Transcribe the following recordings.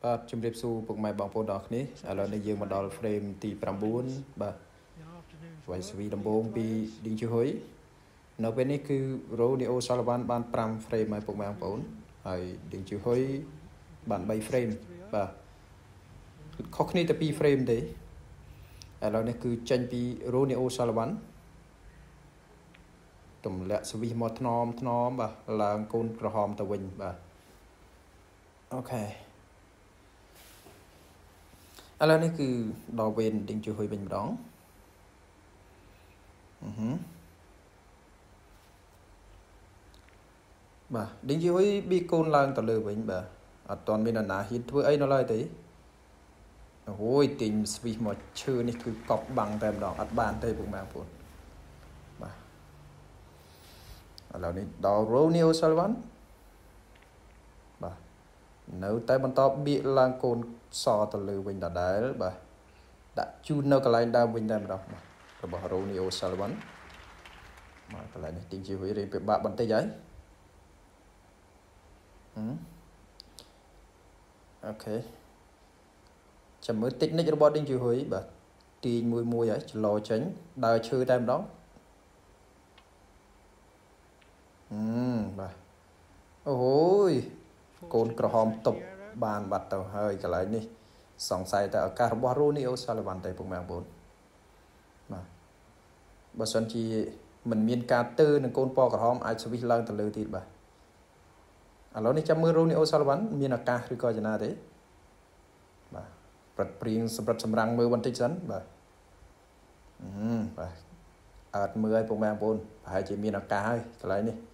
បាទជំរាបសួរពុកម៉ែបងប្អូនទាំងអស់គ្នាឥឡូវនេះយើងមកដល់ frame ទី9បាទវាយស្វីដំបូងពីឌីងជូហ៊ុយនៅពេលនេះគឺ Ronnie O'Sullivan បាន5 frame ហើយពុកម៉ែបងប្អូនហើយឌីងជូហ៊ុយបាន3 frame បាទខុសគ្នាតែ2 frame ទេឥឡូវនេះគឺចេញពី Ronnie O'Sullivan ទម្លាក់ស្វីសមកថ្នមបាទឡើងកូនក្រហមទៅវិញបាទអូខេឥឡូវនេះគឺដល់វេនឌីងជូហ៊ុយវិញម្ដងបាទឌីងជូហ៊ុយប៊ីកូនឡើងទៅលើវិញបាទអត់ទាន់មានអាណាហ៊ានធ្វើអីនៅឡើយទេអូយទាញស្វីសមកឈើនេះគឺកប់បាំងតែម្ដងអត់បានទេពុកម៉ែបងប្អូនបាទឥឡូវនេះដល់ Ronnie O'Sullivan បាទនៅតែបន្តបៀកឡើងកូនសទៅលើវិញដដែលបាទដាក់ជូននៅកន្លែងដើមវិញតែម្ដងបាទរបស់ Ronnie O'Sullivan មកកន្លែងនេះទីងជីវិតរៀងពិបាកបន្តិចហើយអូខេចាំមើលតិចនិចរបស់ឌីងជីហ៊ុយបាទទាញមួយហើយច្រឡចេញដើរឈើតែម្ដងបាទអូយកូនក្រហមតុបបានបាត់ទៅហើយកន្លែងនេះសង្ស័យតែឱកាសរបស់ Ronnie O'Sullivan តែពុកម៉ែបងប្អូនបាទបើសិនជាមិនមានការទើនឹងកូនពណ៌ក្រហមអាចស្វីសឡើងទៅលើទៀតបាទឥឡូវនេះចាំមើល Ronnie O'Sullivan មានឱកាសឬក៏យ៉ាងណាទេបាទប្រត់ព្រៀងសម្រាប់សម្រាំងមើលបន្តិចសិនបាទបាទអត់មើលឲ្យពុកម៉ែបងប្អូនប្រហែលជាមានឱកាសហើយកន្លែងនេះ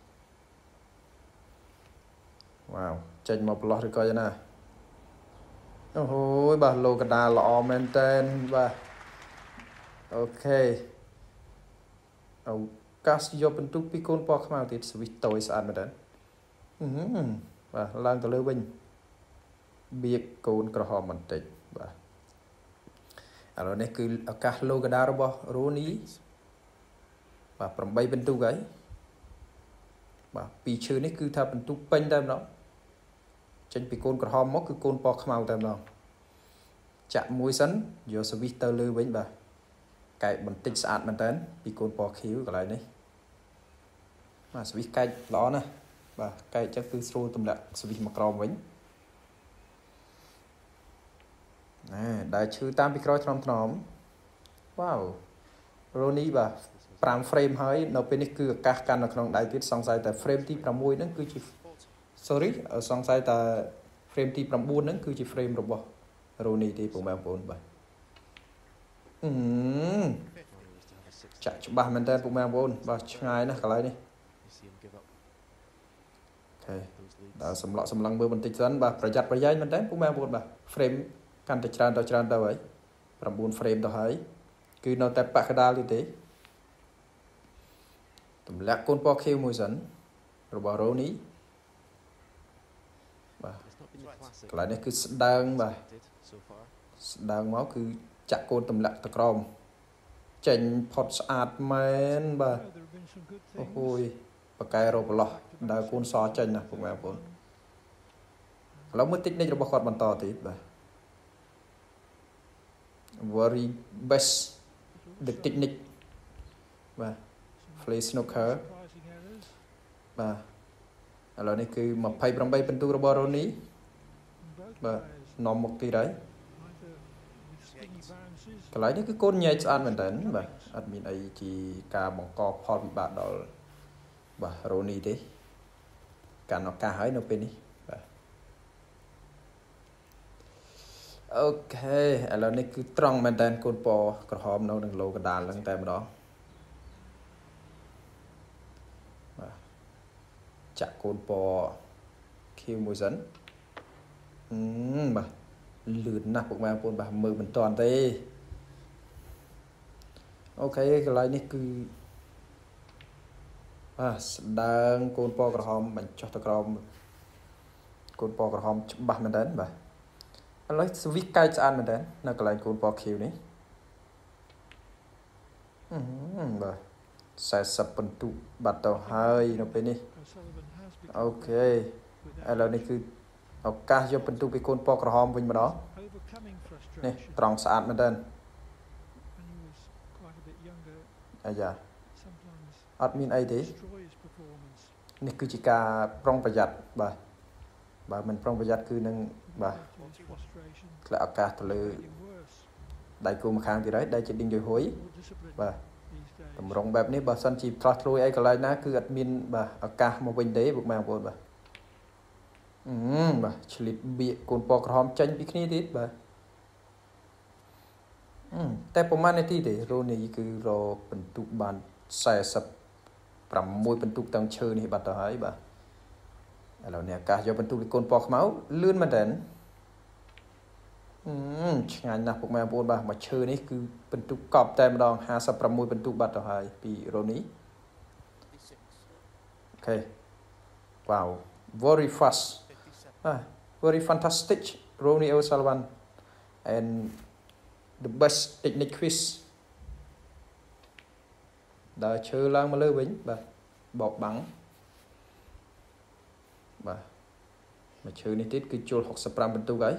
វ៉ាវចេញមកប្រឡោះឬក៏យ៉ាងណាអូហូយបាទលោកកដាលល្អមែនតែនបាទអូខេឱកាសយកបន្ទុកពីកូនពណ៌ខ្មៅទៀតស្វីសតូចស្អាតមែនតើបាទឡើងទៅលើវិញបៀកកូនក្រហមបន្តិចបាទឥឡូវនេះគឺឱកាសលោកកដារបស់ Ronnie បាទ8បន្ទុកហើយបាទពីឈើនេះគឺថាបន្ទុកពេញតែម្ដងចេញពីកូនក្រហមមកគឺកូនពណ៌ខ្មៅតែម្ដងចាក់មួយសិនយកស្វីសទៅលើវិញបាទកែកបន្តិចស្អាតមែនតើពីកូនពណ៌ខៀវកន្លែងនេះបាទស្វីសកែកល្អណាស់បាទកែកចឹងគឺស្រួលទម្លាក់ស្វីសមកក្រោមវិញដែលឈឺតាមពីក្រោយថ្នមវ៉ាវ Ronnie បាទ5 frame ហើយនៅពេលនេះគឺឱកាសកាន់នៅក្នុងដៃទៀតសង្ស័យតែ frame ទី6ហ្នឹងគឺជា សង្ស័យតែ frame ទី9ហ្នឹងគឺជា frame របស់ Ronnie ទេពុកម៉ែបងប្អូនបាទចាក់ច្បាស់មែនតើពុកម៉ែបងប្អូនបាទឆ្ងាយណាស់កន្លែងនេះអូខេដល់សម្លក់សម្លឹងមើលបន្តិចសិនបាទប្រយ័ត្នប្រយែងមែនតើពុកម៉ែបងប្អូនបាទ frame កាន់តែច្រើនទៅហើយ9 frame ទៅហើយគឺនៅតែប៉ះកដាលទៀតទេទម្លាក់កូនពណ៌ខៀវមួយសិនរបស់ Ronnie បាទកន្លែងនេះគឺស្ដើងបាទស្ដើងមកគឺចាក់កូនទម្លាក់ទៅក្រោមចេញផុតស្អាតមែនបាទអូហូយបកែរោប្រឡោះដើរកូនសចេញណាពុកម៉ែបងប្អូនឥឡូវមើលតិចនិចរបស់គាត់បន្តទៀតបាទ very best the technique បាទ play snooker បាទឥឡូវនេះគឺ28ពិន្ទុរបស់ Ronnie បាទនាំមុខទៀតហើយកន្លែងនេះគឺកូនញែកស្អាតមែនតើបាទអត់មានអីជាការបង្កផលវិបាកដល់បាទ Ronnie ទេកាន់ឱកាសហើយនៅពេលនេះបាទអូខេឥឡូវនេះគឺត្រង់មែនតើកូនពណ៌ក្រហមនៅនឹងឡូកដាលហ្នឹងតែម្ដងបាទចាក់កូនពណ៌ខៀវមួយសិនបាទលឿនណាស់ពុកម៉ែបងប្អូនបាទមើលមិនតាន់ទេអូខេកន្លែងនេះគឺបាទស្ដើងកូនពណ៌ក្រហមបញ្ចុះទៅក្រោមកូនពណ៌ក្រហមច្បាស់មែនតើបាទឥឡូវស្វីសកែកស្អាតមែនតើនៅកន្លែងកូនពណ៌ខៀវនេះបាទ40ពិន្ទុបាត់ទៅហើយនៅពេលនេះអូខេឥឡូវនេះគឺឱកាសយកបន្ទុកពីកូនពណ៌ក្រហមវិញម្ដងនេះត្រង់ស្អាតមែនតើអាយ៉ាអត់មានអីទេនេះគឺជាការប្រុងប្រយ័ត្នបាទបើមិនប្រុងប្រយ័ត្នគឺនឹងបាទធ្លាក់ឱកាសទៅលើដៃគូម្ខាងទៀតហើយដែលជាឌីងយូហ៊ុយបាទតម្រងបែបនេះបើសិនជាផ្លាស់ធ្លួយអីកន្លែងណាគឺអត់មានបាទឱកាសមកវិញទេពុកម៉ែបងប្អូនបាទបាទឆ្លៀតបៀកកូនពណ៌ក្រហមចេញពីគ្នាទៀតបាទតែប្រហែលនាទីទេរ៉ូនីគឺរបន្ទុកបាន46បន្ទុកទាំងឈើនេះបាត់ទៅហើយបាទឥឡូវនេះឱកាសយកបន្ទុកពីកូនពណ៌ខ្មៅលឿនមែនតើឆ្ងាញ់ណាស់ពុកម៉ែបងប្អូនបាទមកឈើនេះគឺបន្ទុកកប់តែម្ដង56បន្ទុកបាត់ទៅហើយពីរ៉ូនីអូខេ wow very fast very fantastic Ronnie O'Sullivan and the best technique quiz ដើរឈើឡើងមកលើវិញបាទបោកបាំងបាទមកឈើនេះទៀតគឺជុល65បន្ទុកហើយ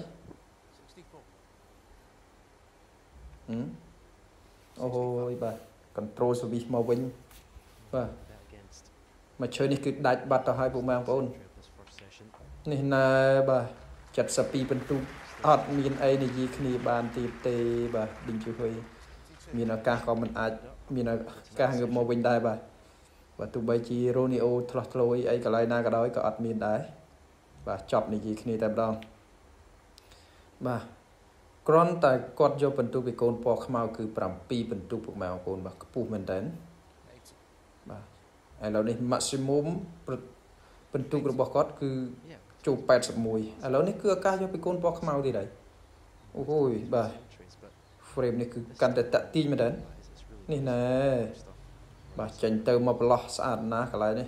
អូយបាទ control service មកវិញបាទមកឈើនេះគឺដាច់បាត់ទៅហើយពុកម៉ែបងប្អូននេះណែបាទ72បន្ទុកអត់មានអីនិយាយគ្នាបានទៀតទេបាទឌីងជួយមានឱកាសក៏មិនអាចមានឱកាសងើបមកវិញដែរបាទទោះបីជារ៉ូនីអូឆ្លោះឆ្លួយអីកន្លែងណាក៏ដោយក៏អត់មានដែរបាទចប់និយាយគ្នាតែម្ដងបាទគ្រាន់តែគាត់យកបន្ទុកពីកូនពណ៌ខ្មៅគឺ7បន្ទុកពុកម៉ែបងប្អូនបាទខ្ពស់មែនតើបាទឥឡូវនេះ maximum បន្ទុករបស់គាត់គឺចូល81ឥឡូវនេះគឺឱកាសយកពីកូនពណ៌ខ្មៅទៀតហើយអូយបាទ frame នេះគឺកាន់តែតាក់ទាញមែនតើនេះណែបាទចេញទៅមកប្រឡោះស្អាតណាស់កន្លែងនេះ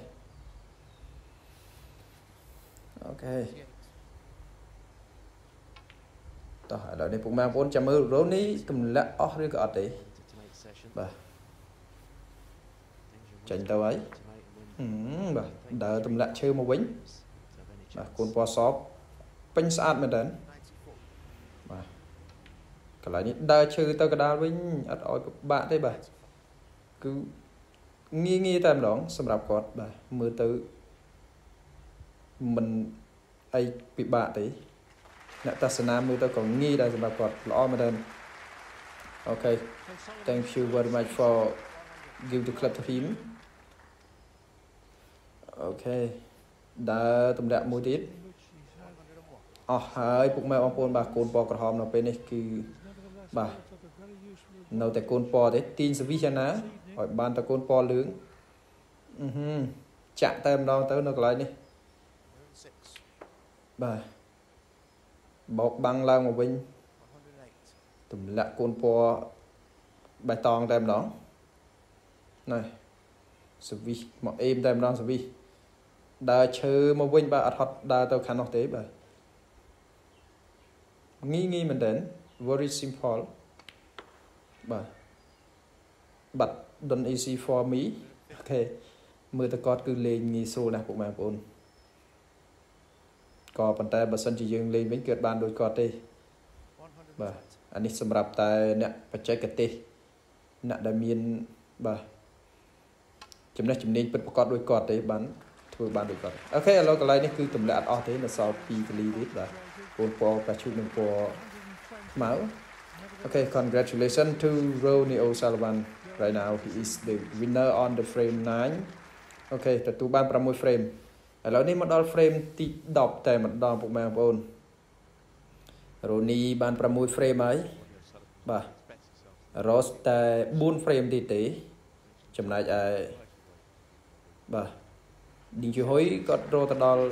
អូខេតោះឥឡូវនេះពុកម៉ែបងប្អូនចាំមើលរ៉ូនីទម្លាក់អស់ឬក៏អត់ទេបាទចេញទៅហើយបាទដើរទម្លាក់ឈើមកវិញបាទកូនពណ៌សពេញស្អាតមែនតើបាទកន្លែងនេះដើរឈើទៅកដាលវិញអត់ឲ្យពិបាកទេបាទគឺងាយតែម្ដងសម្រាប់គាត់បាទមើលទៅមិនអីពិបាកទេអ្នកទស្សនាមើលទៅក៏ងាយដែរសម្រាប់គាត់ល្អមែនតើអូខេ thank you very much for give the club to him អូខេដើរទម្លាក់មួយទៀតអស់ហើយពុកម៉ែបងប្អូនបាទកូនពណ៌ក្រហមនៅពេលនេះគឺបាទនៅតែកូនពណ៌ទេទាញសវិសណាឲ្យបានតែកូនពណ៌លឿងចាក់តែម្ដងទៅនៅកន្លែងនេះបាទបោកបាំងឡើងមកវិញទម្លាក់កូនពណ៌បៃតងតែម្ដងណែសវិសមកអេមតែម្ដងសវិសដើរឈើមកវិញបាទអត់ហត់ដើរទៅខាងនោះទេបាទងាយមែនតើ very simple បាទ but don't easy for me អូខេមើលទៅគាត់គឺលេងងាយស្រួលណាស់ពុកម៉ែបងប្អូនក៏ប៉ុន្តែបើសិនជាយើងលេងវិញគឺបានដូចគាត់ទេបាទអានេះសម្រាប់តែអ្នកបច្ចេកទេសអ្នកដែលមានបាទចំណេះជំនាញពិតប្រាកដដូចគាត់ទេបានធ្វើបានដូចគាត់អូខេឥឡូវកន្លែងនេះគឺទម្លាក់អត់អស់ទេនៅសល់2កលីទៀតបាទកូនពណ៌កាឈូនិងពណ៌ខ្មៅអូខេ congratulations to Ronnie O'Sullivan right now he is the winner on the frame 9អូខេទទួលបាន6 frame ឥឡូវនេះមកដល់ frame ទី10តែម្ដងពុកម៉ែបងប្អូន Ronnie បាន6 frame ហើយបាទ Ross តែ4 frame ទៀតទេចំណែកឯបាទឌីងជូហ៊ុយគាត់រកទៅដល់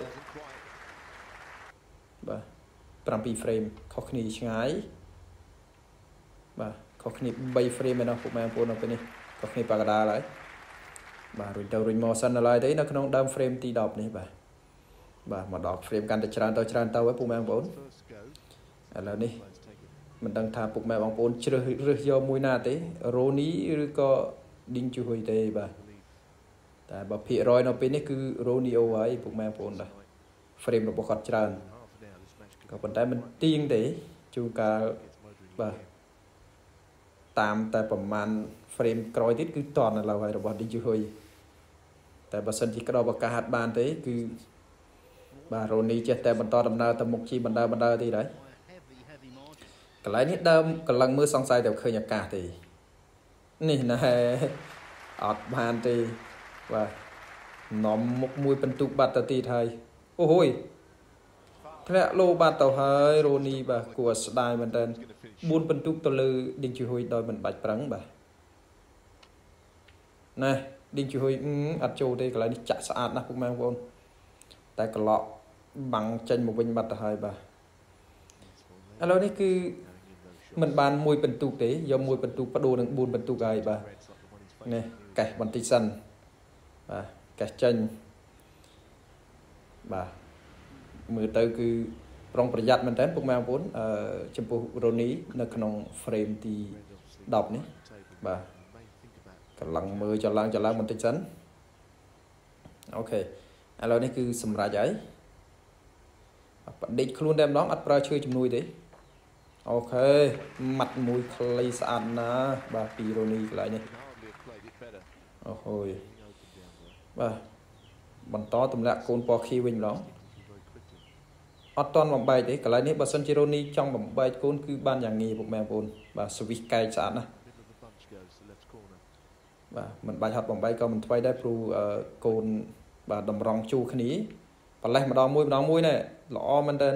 បាទ7 frame ខុសគ្នាឆ្ងាយបាទខុសគ្នា3 frame ឯណោះពុកម៉ែបងប្អូននៅពេលនេះខុសគ្នាប៉ាកដាលហើយបាទរុញទៅរុញមកសិនដល់ហើយទេនៅក្នុងដើម frame ទី10នេះបាទមកដល់ frame កាន់តែច្រើនទៅហើយពុកម៉ែបងប្អូនឥឡូវនេះមិនដឹងថាពុកម៉ែបងប្អូនជ្រើសរើសយកមួយណាទេ Ronnie ឬក៏ Ding Chuhui ទេបាទតែបើភាគរយនៅពេលនេះគឺ Ronnie ហើយពុកម៉ែបងប្អូនបាទ frame របស់គាត់ច្រើន có vấn đề mình tiên để chú cả và tạm tại phẩm man frame coi tiết cứ toàn là vậy rồi đi chú hơi tại bà sân chỉ có đâu bà cả hạt bàn thế cứ bà Ronnie chết tại bàn to đầm nào tầm một chi bàn đa thì đấy cái lấy nít đâm cái lần mưa xong sai đều khơi nhạc cả thì nè này ọt bàn thì và nó một mùi bên tục bát tì thay ôi thế lô bát tàu hơi Ronnie bà của Sky mình tên buôn bên tục tàu lư đinh chư huy đòi mình bạch trắng bà này đinh chư huy ắt châu đây cái lấy chặt sạch nè cũng mang vô tại cái lọ bằng chân một bên bát tàu hơi bà alo đây cứ mình bàn mùi bên tục đấy do mùi bên tục bắt đồ đừng buôn bên tục gài bà nè cái bàn tì sân bà cái chân bà mưa tới cứ rongประหยัด mình đến cũng mang vốn chấm phu Ronnieនៅក្នុង frame ទី10នេះបាទកន្លងមើលចឡើងបន្តិចសិនអូខេឥឡូវនេះគឺសម្រាប់ហើយបដិចខ្លួនតែម្ដងអត់ប្រើឈើជំនួយទេអូខេម៉ាត់មួយខ្លីស្អាតណាបាទពី Ronnie កន្លែងនេះអូហូយបាទបន្តទម្លាក់កូនពណ៌ខៀវវិញម្ដងអត់តន់បំបែកទេកន្លែងនេះបើសិនជា Ronnie ចង់បំបែកកូនគឺបានយ៉ាងងាយពុកម៉ែបងប្អូនបាទស្វីសកែកស្អាតណាបាទមិនបាច់ហត់បំបែកក៏មិនថ្មីដែរព្រោះកូនបាទតម្រង់ជួគ្នាប្រលេះម្ដងមួយណែល្អមែនតើ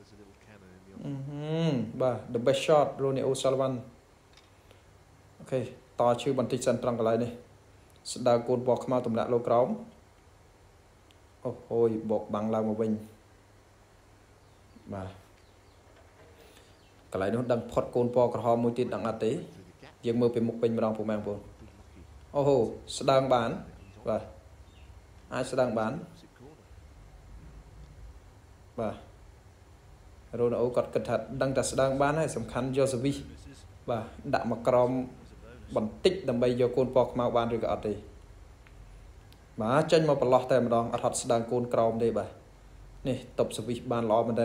បាទ the best shot Ronnie O'Sullivan អូខេតឈឺបន្តិចសិនត្រង់កន្លែងនេះស្ដើកូនពណ៌ខ្មៅទម្លាក់លើក្រោមអូហូយបោកបាំងឡើងមកវិញបាទកន្លែងនោះដឹងផុតកូនពណ៌ក្រហមមួយទៀតដឹងអត់ទេយើងមើលពីមុខពេញម្ដងពុកម៉ែបងប្អូនអូហូស្ដើងបានបាទអាចស្ដើងបានបាទរ៉ូណាល់អូគាត់គិតថាដឹងតែស្ដើងបានហើយសំខាន់យកសវិសបាទដាក់មកក្រោមបន្តិចដើម្បីយកកូនពណ៌ខ្មៅបានឬក៏អត់ទេបាទចេញមកប្រឡោះតែម្ដងអត់ហត់ស្ដើងកូនក្រោមទេបាទនេះតបសវិសបានល្អមែនតើ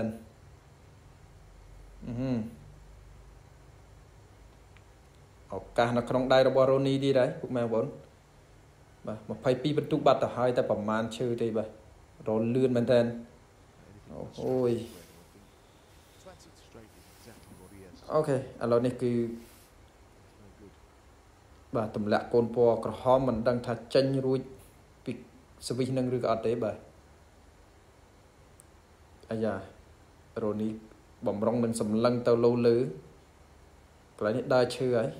ឱកាសនៅក្នុងដៃរបស់ Ronnie ទៀតហើយពុកម៉ែបងប្អូនបាទ22បន្ទុកបាត់ទៅហើយតែប្រមាណឈើទេបាទរលឿនមែនតើអូយអូខេឥឡូវនេះគឺបាទទម្លាក់កូនពណ៌ក្រហមមិនដឹងថាចេញរួចពីសវិសនឹងឬក៏អត់ទេបាទអាយ៉ា Ronnie បំរុងនឹងសម្លឹងទៅលោលើកន្លែងនេះដើរឈឺហើយ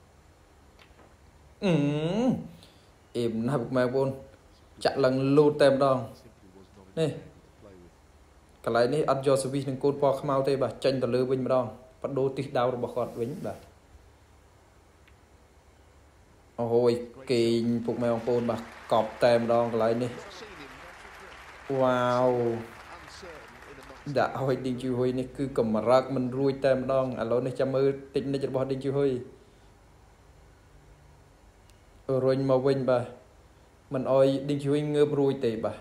អេមណាស់ពុកម៉ែបងប្អូនចាក់ឡើងលូតតែម្ដងនេះកន្លែងនេះអត់យកសវិសនឹងកូនពណ៌ខ្មៅទេបាទចេញទៅលើវិញម្ដងបដូរទិសដៅរបស់គាត់វិញបាទអូយគេងពុកម៉ែបងប្អូនបាទកប់តែម្ដងកន្លែងនេះវ៉ាវដាក់ឲ្យឌីងជូហ៊ុយនេះគឺកម្រើកមិនរួចតែម្ដងឥឡូវនេះចាំមើលតិចនិចរបស់ឌីងជូហ៊ុយរុញមកវិញបាទមិនអោយឌីងជូហ៊ុយងើបរួចទេបាទ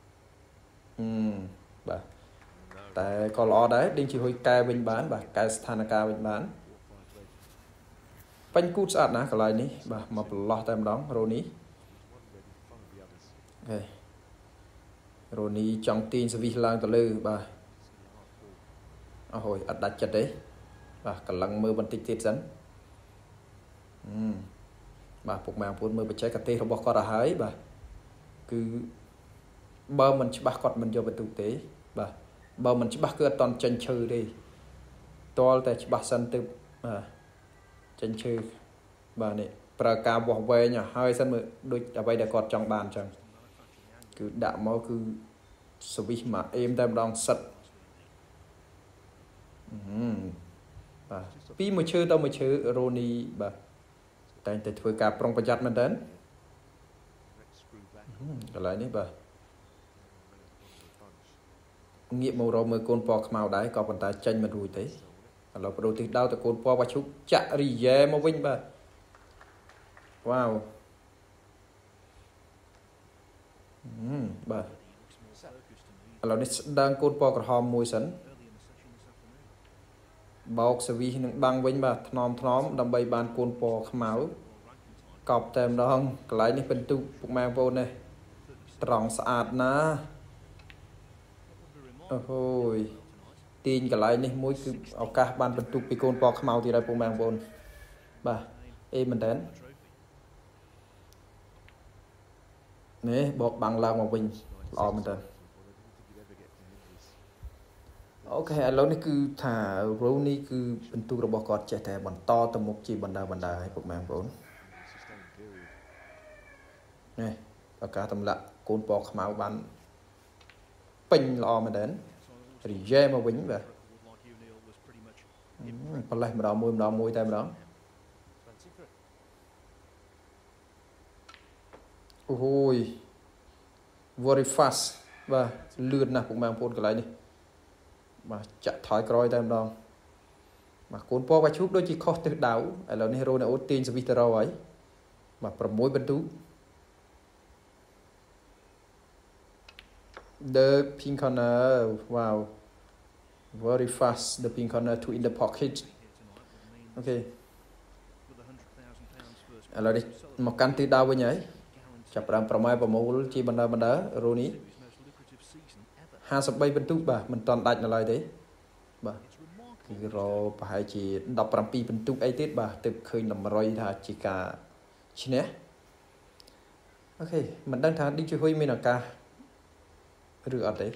បាទតែក៏ល្អដែរឌីងជូហ៊ុយកែវិញបានបាទកែស្ថានភាពវិញបានបាញ់គូតស្អាតណាស់កន្លែងនេះបាទមកប្រឡោះតែម្ដង Ronnie អូខេ Ronnie ចង់ទាញសវិសឡើងទៅលើបាទអូហូយអត់ដាច់ចិត្តទេបាទកម្លាំងមើលបន្តិចទៀតសិនបាទពុកម៉ែបងប្អូនមើលបច្ចេកទេសរបស់គាត់ទៅហើយបាទគឺបើមិនច្បាស់គាត់មិនយកបន្ទុកទេបាទបើមិនច្បាស់គឺអត់តន់ចេញឈើទេតលតែច្បាស់សិនទៅបាទចេញឈើបាទនេះប្រើការវាស់វែងឲ្យហើយសិនមើលដូចអ្វីដែលគាត់ចង់បានអញ្ចឹងគឺដាក់មកគឺសវិសមកអេមតែម្ដងសិតបាទពីមួយឈើទៅមួយឈើ Ronnie បាទតែងតែធ្វើការប្រុងប្រយ័ត្នមែនតើកន្លែងនេះបាទងាកមករកមើលកូនពណ៌ខ្មៅដែរក៏ប៉ុន្តែចេញមិនរួចទេឥឡូវបដូរទិសដៅទៅកូនពណ៌វ៉ាឈុកចាក់រីយ៉ែមកវិញបាទវ៉ាវបាទឥឡូវនេះស្ដើងកូនពណ៌ក្រហមមួយសិនបោកសវីនឹងបាំងវិញបាទថ្នមដើម្បីបានកូនពណ៌ខ្មៅកប់តែម្ដងកន្លែងនេះបន្ទុកពុកម៉ែបងប្អូននេះត្រង់ស្អាតណាអូហូយទាញកន្លែងនេះមួយគឺឱកាសបានបន្ទុកពីកូនពណ៌ខ្មៅទៀតហើយពុកម៉ែបងប្អូនបាទអេមែនតើនេះបោកបាំងឡើងមកវិញល្អមែនតើអូខេឥឡូវនេះគឺថា Rooney គឺបន្ទុករបស់គាត់ចេះតែបន្តទៅមុខជាបណ្ដាឲ្យពុកម៉ែបងប្អូននេះឱកាសតម្លាក់កូនពណ៌ខ្មៅបានពេញល្អមែនតើរីយ៉ែមកវិញបាទប្រឡេះម្ដងមួយតែម្ដងអូហូយ very fast បាទលឿនណាស់ពុកម៉ែបងប្អូនកន្លែងនេះបាទចាក់ថយក្រោយតែម្ដងបាទកូនពណ៌បាឈូកដូចជាខុសទិសដៅឥឡូវនេះរ៉ូណេអូទាញសវិសទៅរកហើយបាទ6បន្ទុក The pink corner wow very fast the pink corner to in the pocket អូខេឥឡូវនេះមកកាន់ទិសដៅវិញហើយចាប់ផ្ដើមប្រម៉ែប្រមូលជាបណ្ដារ៉ូនី53បន្ទុកបាទមិនតាន់ដាច់នៅឡើយទេបាទគឺរប្រហែលជា17បន្ទុកអីទៀតបាទទើបឃើញតម្រុយថាជាការឈ្នះអូខេមិនដឹងថាឌីជហ៊ុយមានឱកាសឬអត់ទេ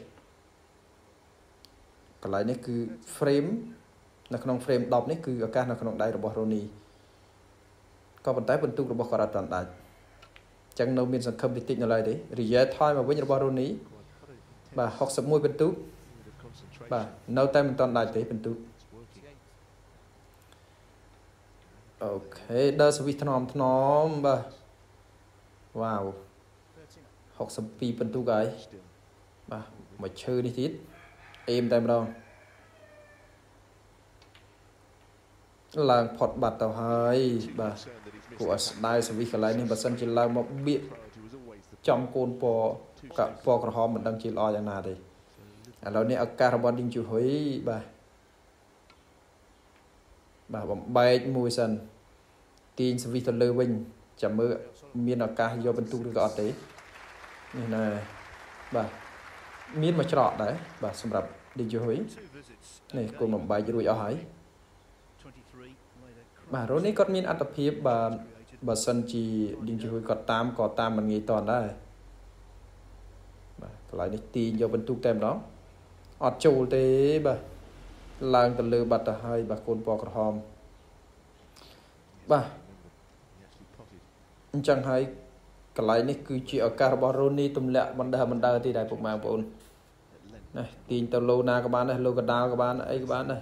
កន្លែងនេះគឺ frame នៅក្នុង frame 10នេះគឺឱកាសនៅក្នុងដៃរបស់ Rooney ក៏ប៉ុន្តែបន្ទុករបស់គាត់អត់តាន់ដាច់អញ្ចឹងនៅមានសង្ឃឹមតិចនៅឡើយទេរីយ៉ែថយមកវិញរបស់ Rooney បាទ61បន្ទុកបាទនៅតែមិនតាន់ដាច់ទេបន្ទុកអូខេដល់សវិសថ្នមបាទវ៉ាវ62បន្ទុកហើយបាទមកឈើនេះទៀតអេមតែម្ដងឡើងផុតបាត់ទៅហើយបាទគួរឲ្យស្ដាយសវិសកន្លែងនេះបើសិនជាឡើងមកបៀកចំកូនពណ៌ក្រហមមិនដឹងជាល្អយ៉ាងណាទេឥឡូវនេះឱកាសរបស់ឌីងជូហ៊ុយបាទបំបែកមួយសិនទាញសវិសទៅលើវិញចាំមើលមានឱកាសយកបន្ទុកឬក៏អត់ទេនេះណែបាទមានមួយច្រកដែរបាទសម្រាប់ឌីងជូហ៊ុយនេះគូបំបែករួចអស់ហើយបាទរ៉ូនីគាត់មានអត្ថភាពបាទបើសិនជាឌីងជូហ៊ុយគាត់តាមក៏តាមមិនងាយតន់ដែរបាទកន្លែងនេះទាញយកបន្ទុកតែម្ដងអត់ចូលទេបាទឡើងទៅលើបាត់ទៅហើយបាទកូនពណ៌ក្រហមបាទអញ្ចឹងហើយកន្លែងនេះគឺជាឱកាសរបស់ Rooney ទម្លាក់បណ្ដាទីដែរពុកម៉ែបងប្អូនណាទាញទៅលោណាក៏បានដែរលោកដាលក៏បានអីក៏បានដែរ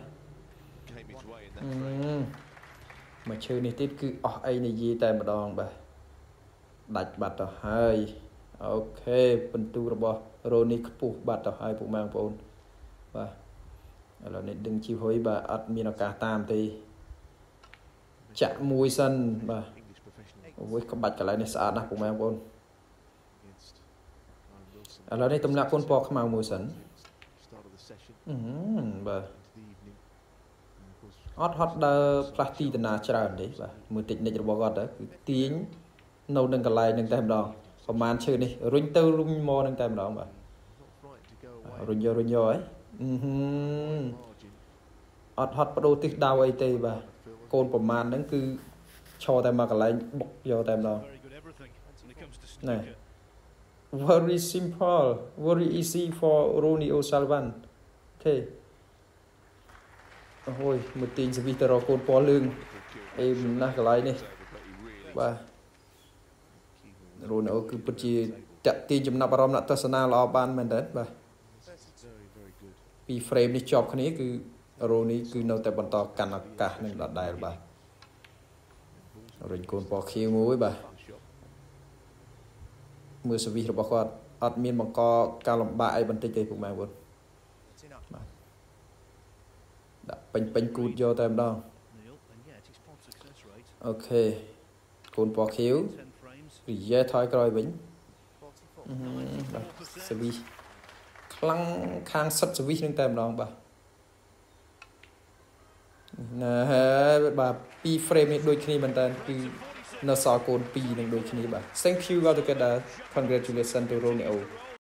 មកឈើនេះទៀតគឺអស់អីនិយាយតែម្ដងបាទដាច់បាត់ទៅហើយអូខេបន្ទុករបស់ Rooney ខ្ពស់បាត់ទៅហើយពុកម៉ែបងប្អូនបាទឥឡូវនេះដឹងជីហ៊ុយបាទអត់មានឱកាសតាមទេចាក់មួយសិនបាទអូយក្បាច់កន្លែងនេះស្អាតណាស់ពុកម៉ែបងប្អូនឥឡូវនេះទម្លាក់កូនពណ៌ខ្មៅមួយសិនបាទអត់ហត់ដើរផ្លាស់ទីតាណាច្រើនទេបាទមើលតិចនិចរបស់គាត់ទៅគឺទាញនៅនឹងកន្លែងនឹងតែម្ដងប្រហែលឈើនេះរុញទៅរុញមកនឹងតែម្ដងបាទរុញយកហើយអត់ហត់បដូរទិសដៅអីទេបាទកូនប្រមាណហ្នឹងគឺឈរតែមកកន្លែងបុកយកតែម្ដងណែ very simple very easy for Rooney O'Sullivan ទេអូយមកទាញសវិសទៅរកកូនពណ៌លឿងអេមណាស់កន្លែងនេះបាទRooney គឺពិតជាតាក់ទាញចំណាប់អារម្មណ៍អ្នកទស្សនាល្អបានមែនតើបាទពី frame នេះជាប់គ្នាគឺ Rooney គឺនៅតែបន្តកាន់ឱកាសនឹងដដែលបាទរុញកូនពណ៌ខៀវមួយបាទមើលសវិសរបស់គាត់អត់មានបង្កការលំបាកអីបន្តិចទេពុកម៉ែបងប្អូនបាទដាក់ពេញគូតយកតែម្ដងអូខេកូនពណ៌ខៀវរីយ៉ែថយក្រោយវិញបាទសវិសខ្លាំងខាងសិតសវិសនឹងតែម្ដងបាទ nè bà pi frame đôi khi mình ta nó so cồn piនឹងដូចគ្នាបាទ thank you altogether congratulations to Romeo